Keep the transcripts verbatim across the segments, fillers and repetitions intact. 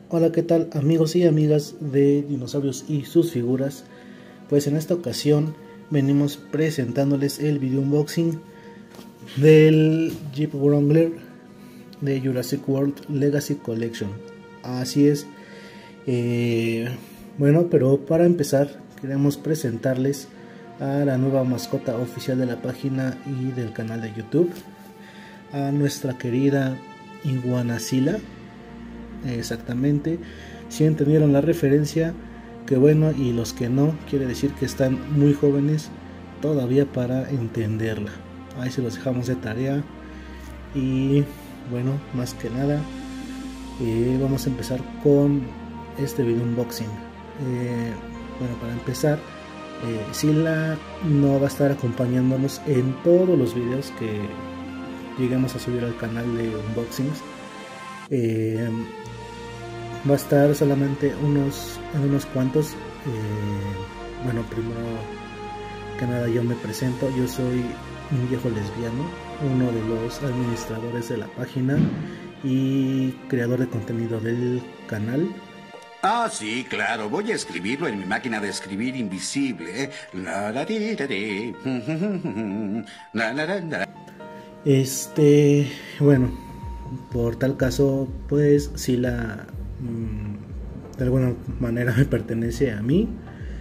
Hola, ¿qué tal amigos y amigas de Dinosaurios y sus figuras? Pues en esta ocasión venimos presentándoles el video unboxing del Jeep Wrangler de Jurassic World Legacy Collection. Así es. Eh, bueno, pero para empezar queremos presentarles a la nueva mascota oficial de la página y del canal de YouTube, a nuestra querida Iguanazilla. Exactamente, si entendieron la referencia, que bueno, y los que no, quiere decir que están muy jóvenes todavía para entenderla. Ahí se los dejamos de tarea. Y bueno, más que nada, eh, vamos a empezar con este video unboxing. Eh, bueno, para empezar, eh, Sila no va a estar acompañándonos en todos los videos que lleguemos a subir al canal de unboxings. Eh, va a estar solamente unos en unos cuantos. Eh, bueno, primero que nada yo me presento. Yo soy un viejo lesbiano, uno de los administradores de la página y creador de contenido del canal. Ah, sí, claro. Voy a escribirlo en mi máquina de escribir invisible. La, la, di, la, di. La, la, la, la. Este, bueno, por tal caso, pues Sila de alguna manera me pertenece a mí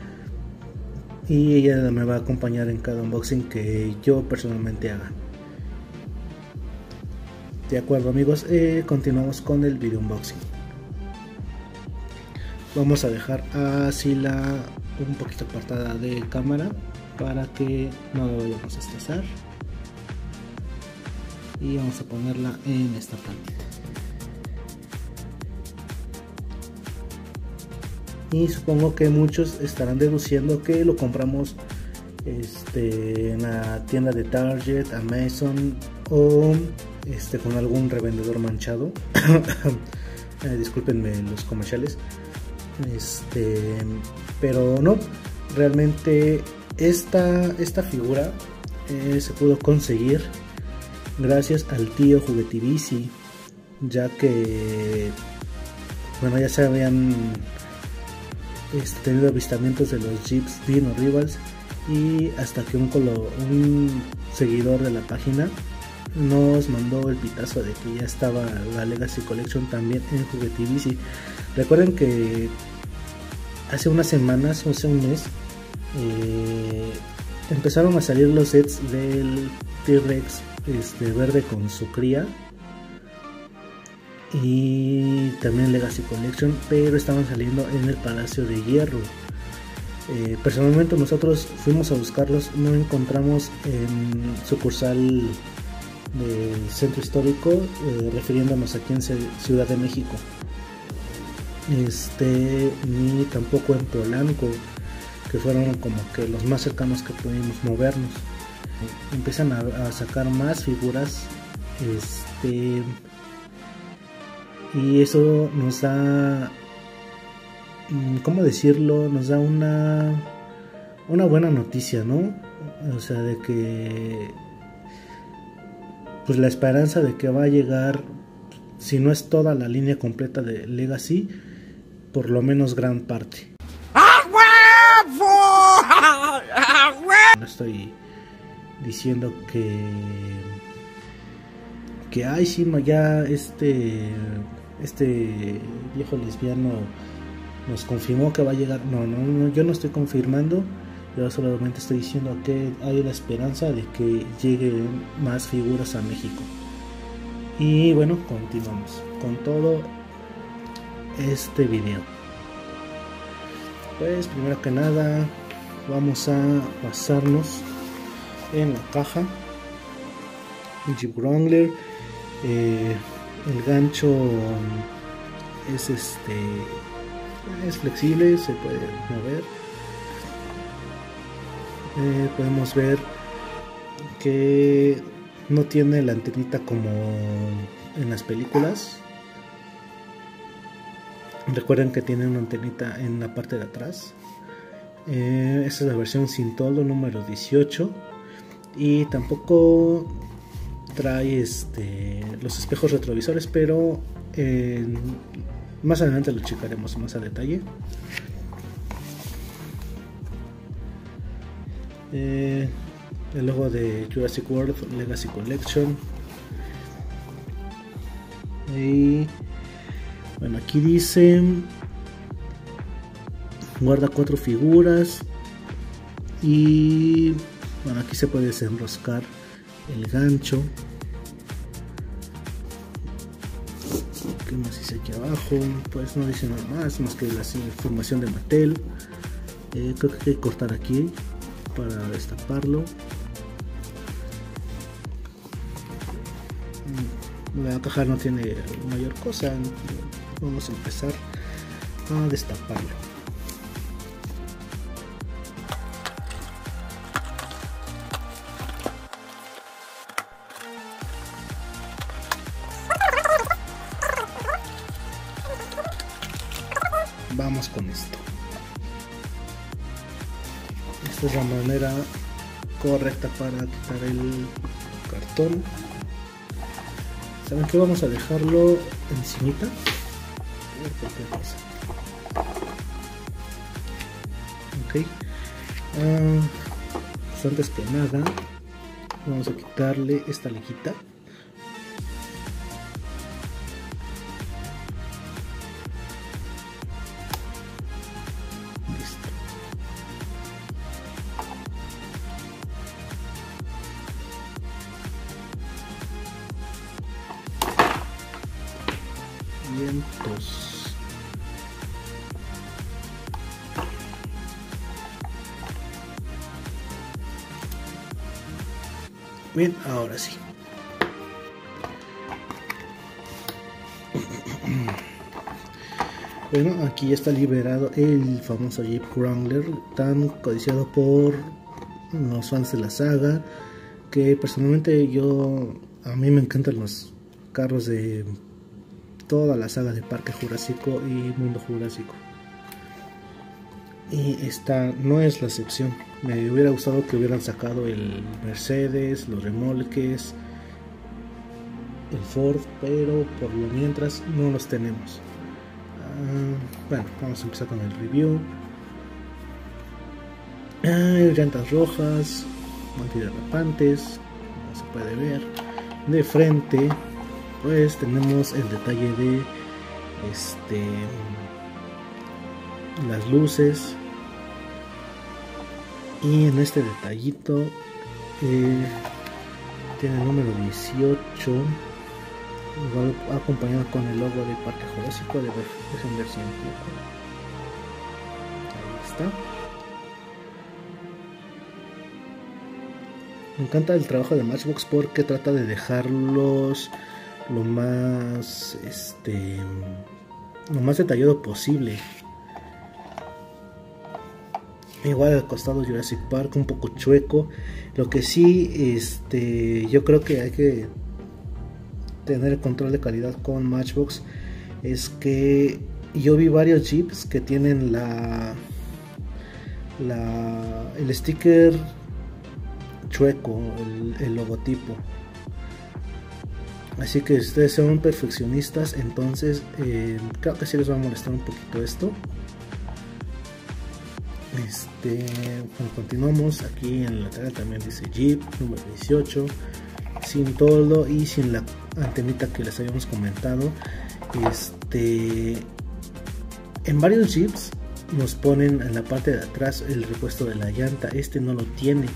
y ella me va a acompañar en cada unboxing que yo personalmente haga. De acuerdo, amigos, eh, continuamos con el video unboxing. Vamos a dejar a Sila un poquito apartada de cámara para que no lo vayamos a estresar, y vamos a ponerla en esta plantita. Y supongo que muchos estarán deduciendo que lo compramos este, en la tienda de Target, Amazon o este, con algún revendedor manchado. eh, discúlpenme los comerciales. Este, pero no, realmente esta, esta figura eh, se pudo conseguir gracias al tío Juguetivici, ya que bueno, ya se habían Este, tenido avistamientos de los Jeeps Dino Rivals, y hasta que un, colo, un seguidor de la página nos mandó el pitazo de que ya estaba la Legacy Collection también en Juguetivici. Recuerden que hace unas semanas, o hace un mes, eh, empezaron a salir los sets del T-Rex este, verde con su cría, y también Legacy Collection, pero estaban saliendo en el Palacio de Hierro. Eh, personalmente nosotros fuimos a buscarlos, no encontramos en sucursal del centro histórico, eh, refiriéndonos aquí en Ciudad de México, este, ni tampoco en Polanco, que fueron como que los más cercanos que pudimos movernos. Empiezan a, a sacar más figuras, este y eso nos da, ¿cómo decirlo? Nos da una una buena noticia, ¿no? O sea, de que pues la esperanza de que va a llegar, si no es toda la línea completa de Legacy, por lo menos gran parte. No estoy diciendo que que ay sí, ya este este viejo lesbiano nos confirmó que va a llegar. No, no, no, yo no estoy confirmando, yo solamente estoy diciendo que hay la esperanza de que lleguen más figuras a México. Y bueno, continuamos con todo este video. Pues primero que nada vamos a basarnos en la caja. Jeep Wrangler, eh, el gancho es este es flexible, se puede mover. Eh, podemos ver que no tiene la antenita como en las películas. Recuerden que tiene una antenita en la parte de atrás. Eh, esta es la versión sin toldo número dieciocho, y tampoco trae este, los espejos retrovisores, pero eh, Más adelante lo checaremos más a detalle. Eh, el logo de Jurassic World Legacy Collection. Y bueno, aquí dice guarda cuatro figuras. Y bueno, aquí se puede desenroscar el gancho. ¿Qué más dice aquí abajo? Pues no dice nada más, más que la información de Mattel. Eh, creo que hay que cortar aquí para destaparlo. La caja no tiene mayor cosa. Vamos a empezar a destaparlo. Vamos con esto. Esta es la manera correcta para quitar el cartón. ¿Saben qué? Vamos a dejarlo encimita. Ok. Uh, pues antes que nada, vamos a quitarle esta lejita. Vientos. Bien, ahora sí. Bueno, aquí ya está liberado el famoso Jeep Wrangler, tan codiciado por los fans de la saga, que personalmente yo, a mí me encantan los carros de toda la saga de Parque Jurásico y Mundo Jurásico, y esta no es la excepción. Me hubiera gustado que hubieran sacado el Mercedes, los remolques, el Ford, pero por lo mientras no los tenemos. Uh, bueno, vamos a empezar con el review. Hay llantas rojas, antiderrapantes, como se puede ver. De frente pues tenemos el detalle de este las luces, y en este detallito eh, tiene el número dieciocho, igual acompañado con el logo de Parque Jurásico. De dejen ver si un poco. Ahí está. Me encanta el trabajo de Matchbox porque trata de dejarlos lo más este lo más detallado posible. Igual al costado Jurassic Park un poco chueco. Lo que sí, este yo creo que hay que tener el control de calidad con Matchbox es que yo vi varios Jeeps que tienen la, la el sticker chueco, el, el logotipo. Así que si ustedes son perfeccionistas, entonces eh, creo que sí les va a molestar un poquito esto. Este, bueno, continuamos. Aquí en el lateral también dice Jeep número dieciocho, sin toldo y sin la antenita que les habíamos comentado. Este, en varios Jeeps nos ponen en la parte de atrás el repuesto de la llanta. Este no lo tiene.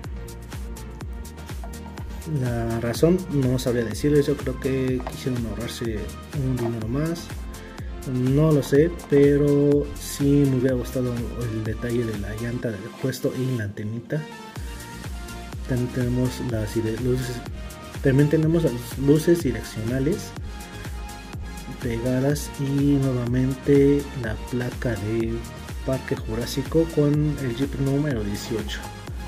La razón no sabría decirles. Yo creo que quisieron ahorrarse un dinero más, no lo sé, pero sí me hubiera gustado el detalle de la llanta del repuesto y la antenita. También tenemos las luces, también tenemos las luces direccionales pegadas, y nuevamente la placa de Parque Jurásico con el Jeep número dieciocho.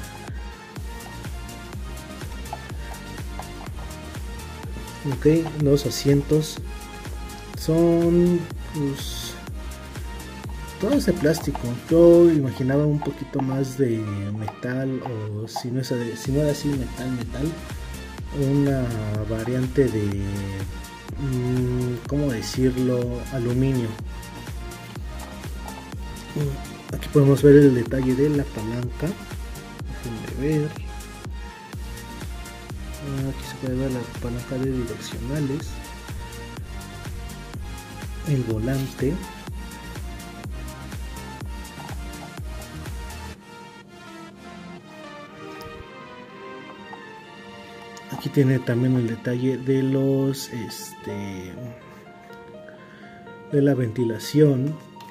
Ok, los asientos son pues, todos de plástico. Yo imaginaba un poquito más de metal, o si no, es, si no era así metal metal, una variante de ¿cómo decirlo? Aluminio. Aquí podemos ver el detalle de la palanca. Déjenme ver. Aquí se puede ver la palanca de direccionales, el volante, aquí tiene también el detalle de los este de la ventilación,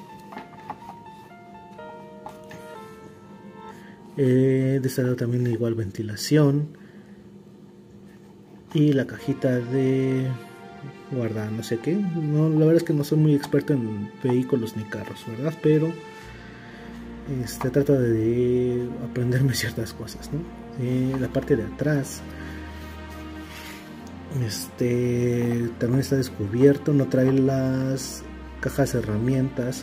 eh, de este lado también igual ventilación, y la cajita de guarda no sé qué. No, la verdad es que no soy muy experto en vehículos ni carros, ¿verdad? Pero este, trato de aprenderme ciertas cosas, ¿no? Eh, la parte de atrás este, también está descubierto, no trae las cajas de herramientas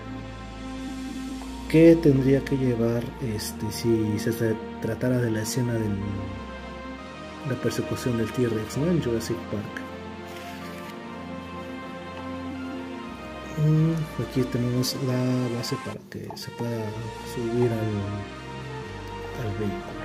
que tendría que llevar este, si se tratara de la escena de la persecución del T-Rex, ¿no? En Jurassic Park. Aquí tenemos la base para que se pueda subir al, al vehículo.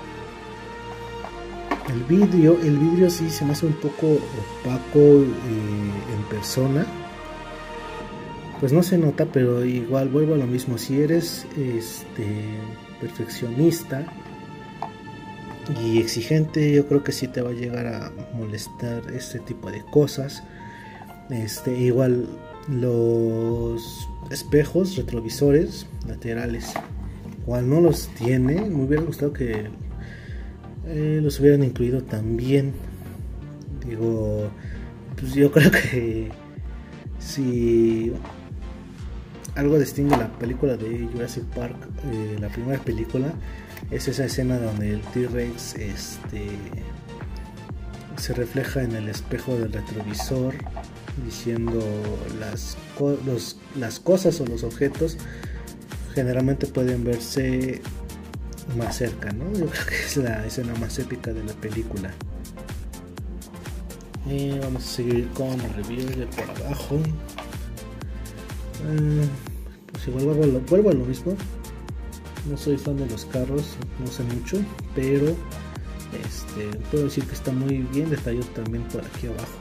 El vidrio, el vidrio sí se me hace un poco opaco eh, en persona. Pues no se nota, pero igual vuelvo a lo mismo. Si eres este, perfeccionista y exigente, yo creo que sí te va a llegar a molestar este tipo de cosas. Este, igual los espejos retrovisores laterales, igual no los tiene. Me hubiera gustado que eh, los hubieran incluido también. Digo, pues yo creo que si algo distingue la película de Jurassic Park, eh, la primera película, es esa escena donde el T-Rex este, se refleja en el espejo del retrovisor, diciendo las, co los, las cosas o los objetos generalmente pueden verse más cerca, ¿no? Yo creo que es la escena más épica de la película. Y vamos a seguir con el review de por abajo. Eh, pues igual vuelvo a, lo, vuelvo a lo mismo. No soy fan de los carros, no sé mucho, pero este, puedo decir que está muy bien detallado también por aquí abajo.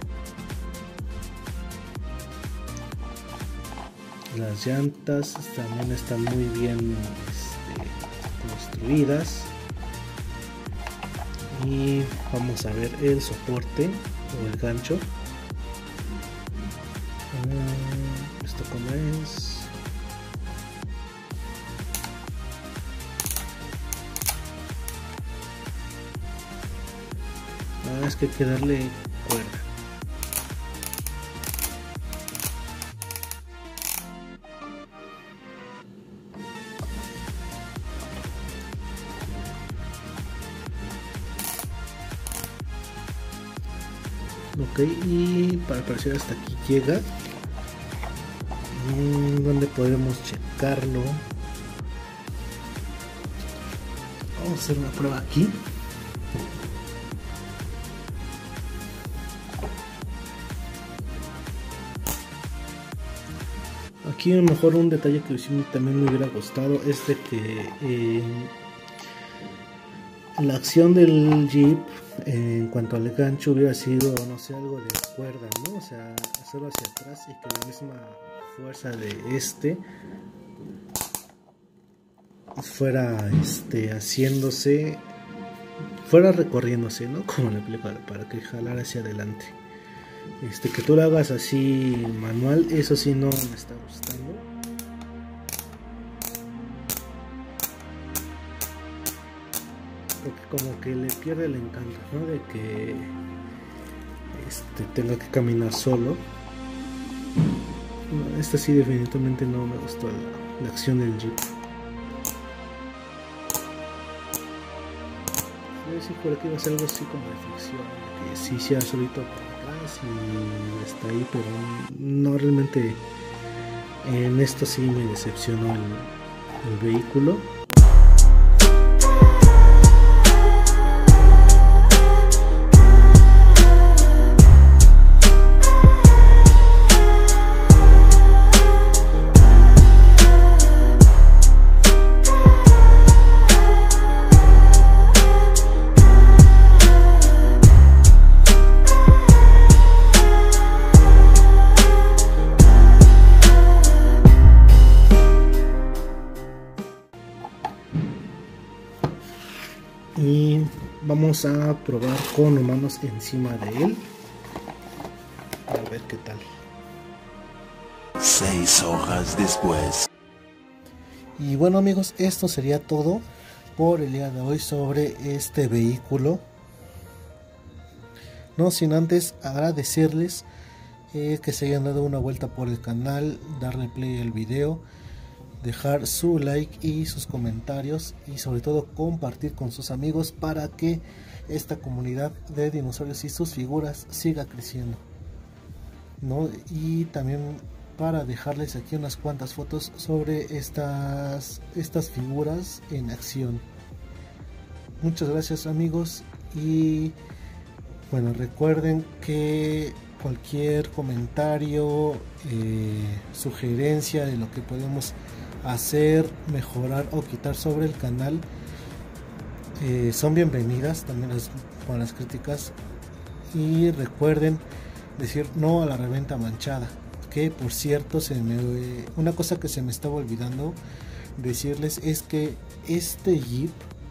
Las llantas también están muy bien este, construidas. Y vamos a ver el soporte o el gancho. Uh, esto como es. La verdad es que hay que darle cuerda. Ok, y para parecer hasta aquí llega, donde podremos checarlo. Vamos a hacer una prueba aquí. Aquí a lo mejor un detalle que sí también me hubiera gustado es de que eh, la acción del Jeep en cuanto al gancho hubiera sido, no sé, algo de cuerda, ¿no? O sea, hacerlo hacia atrás y que la misma fuerza de este fuera este, haciéndose, fuera recorriéndose, ¿no? Como en la película, para que jalara hacia adelante. Este, que tú lo hagas así manual, eso sí no me está gustando. Porque como que le pierde el encanto, ¿no? De que este, tenga que caminar solo. No, esta sí definitivamente no me gustó la, la acción del Jeep. Sí, por aquí va a ser algo así como de fricción, que sí sea solito por atrás y está ahí, pero no, realmente en esto sí me decepcionó el, el vehículo. vamos a probar con humanos encima de él. A ver qué tal. Seis hojas después. Y bueno amigos, esto sería todo por el día de hoy sobre este vehículo. No sin antes agradecerles eh, que se hayan dado una vuelta por el canal, darle play al video, dejar su like y sus comentarios y sobre todo compartir con sus amigos para que esta comunidad de dinosaurios y sus figuras siga creciendo, ¿no? Y también para dejarles aquí unas cuantas fotos sobre estas, estas figuras en acción. Muchas gracias amigos, y bueno, recuerden que cualquier comentario, eh, sugerencia de lo que podemos hacer, mejorar o quitar sobre el canal eh, son bienvenidas, también las, con las críticas. Y recuerden decir no a la reventa manchada, que por cierto se me, una cosa que se me estaba olvidando decirles es que este Jeep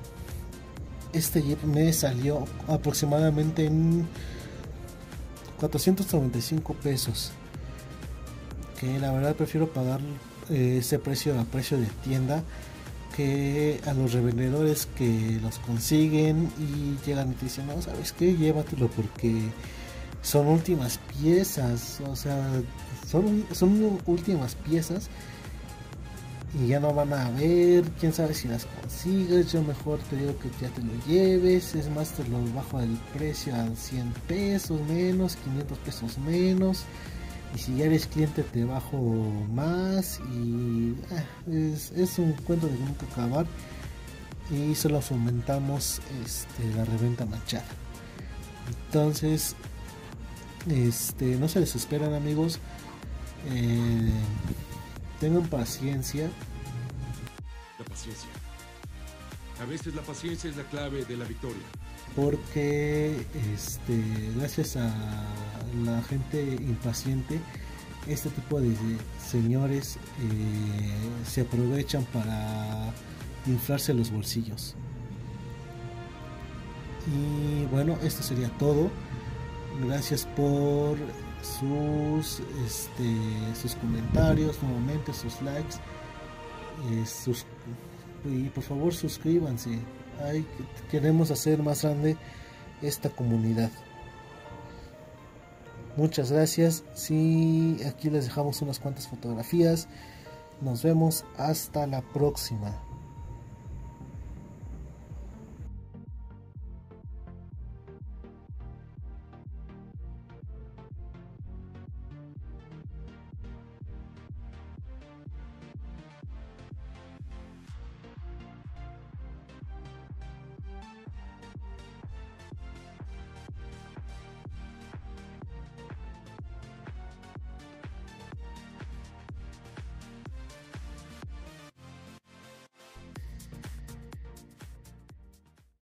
este Jeep me salió aproximadamente en cuatrocientos noventa y cinco pesos, que la verdad prefiero pagar eh, ese precio a precio de tienda que a los revendedores que los consiguen y llegan y te dicen, no, ¿sabes qué? Llévatelo porque son últimas piezas, o sea, son, son últimas piezas y ya no van a ver, quién sabe si las consigues. Yo mejor te digo que ya te lo lleves, es más, te lo bajo el precio a cien pesos menos, quinientos pesos menos, y si ya eres cliente te bajo más, y eh, es, es un cuento de nunca acabar, y solo fomentamos este, la reventa manchada. Entonces este, no se desesperan amigos, eh, tengan paciencia. La paciencia. A veces la paciencia es la clave de la victoria. Porque este, gracias a la gente impaciente, este tipo de señores eh, se aprovechan para inflarse los bolsillos. Y bueno, esto sería todo. Gracias por sus este, sus comentarios, nuevamente sus likes, eh, sus, y por favor suscríbanse. Hay, queremos hacer más grande esta comunidad. Muchas gracias. Sí, aquí les dejamos unas cuantas fotografías. Nos vemos hasta la próxima.